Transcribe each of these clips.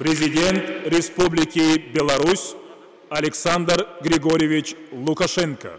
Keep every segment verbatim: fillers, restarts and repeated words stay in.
Президент Республики Беларусь Александр Григорьевич Лукашенко.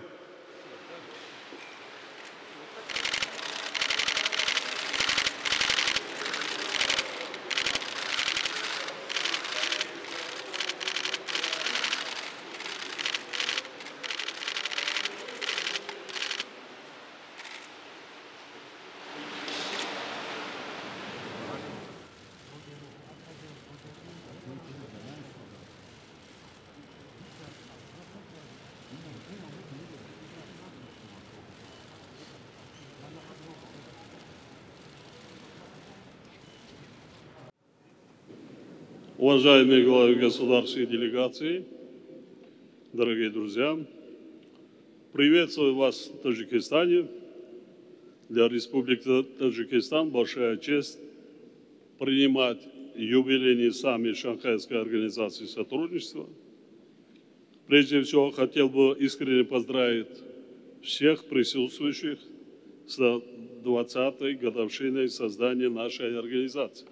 Уважаемые главы государств и делегаций, дорогие друзья, приветствую вас в Таджикистане. Для Республики Таджикистан большая честь принимать юбилейный саммит Шанхайской организации сотрудничества. Прежде всего, хотел бы искренне поздравить всех присутствующих с двадцатой годовщиной создания нашей организации.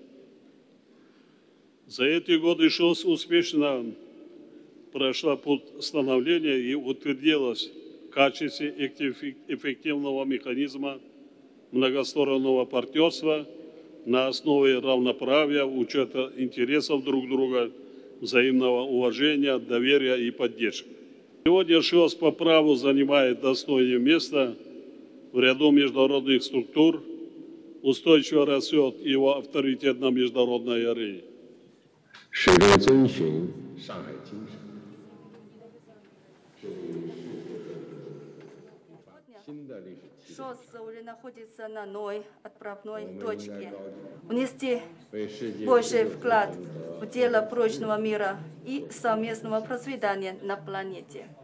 За эти годы ШОС успешно прошла путь становления и утвердилась в качестве эффективного механизма многостороннего партнерства на основе равноправия, учета интересов друг друга, взаимного уважения, доверия и поддержки. Сегодня ШОС по праву занимает достойное место в ряду международных структур, устойчиво растет его авторитет на международной арене. 始终遵循上海精神。 ШОС уже находится на новой отправной точке. Внести больший вклад в дело прочного мира и совместного процветания на планете.